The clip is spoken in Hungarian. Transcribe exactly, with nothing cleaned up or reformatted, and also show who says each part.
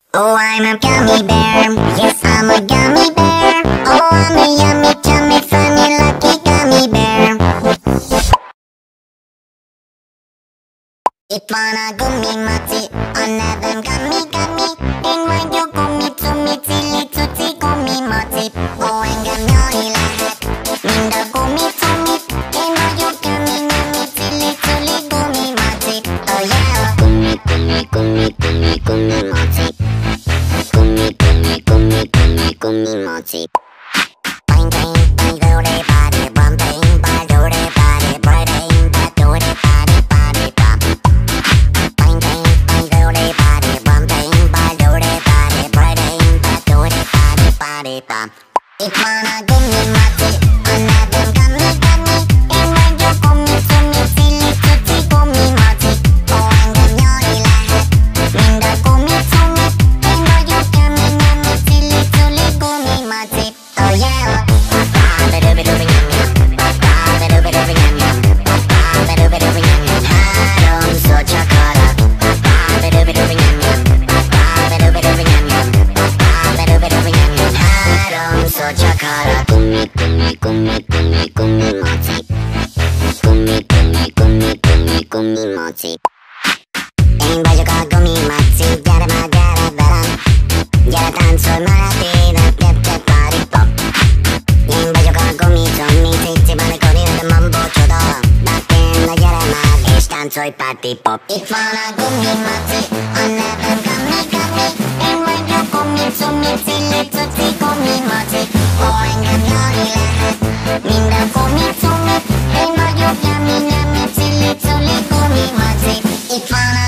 Speaker 1: Oh, I'm a gummy bear. Yes, I'm a gummy bear. Oh, I'm a yummy, chummy, funny, lucky gummy bear. If wanna gummy mochi, another gummy gummy. In my yo gummy tsumi chili tsuchi gummy mochi. Oh, and gummy lahat. Minda gummy tsumi. In my yo gummy yummy chili chili gummy mochi. Oh yeah. Gummy gummy gummy gummy gummy mochi. Gummy gummy gummy gummy gummy mochi. Bang bang bang do de body bum bang bang do de body bang bang do de body body bum. Bang bang bang do de body bum bang bang do de body bang bang do de body body bum. If wanna gummy mochi, another gummy gummy. In my yo gummy tsumi chili tsuchi gummy mochi. Oh, and gummy lahat. Minda gummy tsumi. In my yo gummy yummy chili chili gummy mochi. Oh yeah. Gummy gummy gummy gummy gummy mochi. Gummy gummy gummy gummy gummy mochi. Em baju ka gummy mochi, yara ma yara baram. Yara tanso maratida, get get body pop. Em baju ka gummy tsumi, chichi bane kori na mambo chodo. Bakken na yara ma, ish tansoy party pop. If wanna gummy mochi, another gummy gummy. Em baju gummy tsumi, chili tsuchi gummy mochi. Oh, and gummy lahat. Minda gummy tsumi. Em baju yummy yummy chili chili gummy mochi. If wanna